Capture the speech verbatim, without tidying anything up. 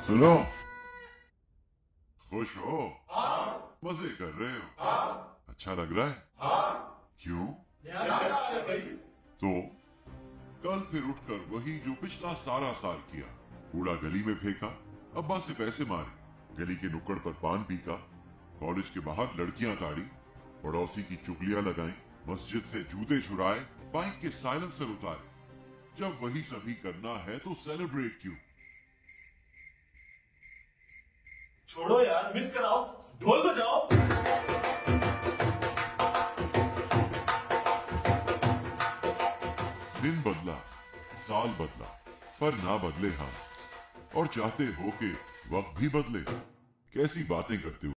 सुनो, खुश हो? मजे कर रहे हो? अच्छा लग रहा है? क्यों? तो कल फिर उठकर वही जो पिछला सारा साल किया। कूड़ा गली में फेंका, अब्बा से पैसे मारे, गली के नुक्कड़ पर पान पीका, कॉलेज के बाहर लड़कियां ताड़ी, पड़ोसी की चुगलियां लगाई, मस्जिद से जूते छुड़ाए, बाइक के साइलेंसर उतारे। जब वही सभी करना है तो सेलिब्रेट क्यों? छोड़ो यार, मिस कराओ, ढोल बजाओ। दिन बदला, साल बदला, पर ना बदले हम। और चाहते हो कि वक्त भी बदले? कैसी बातें करते हो?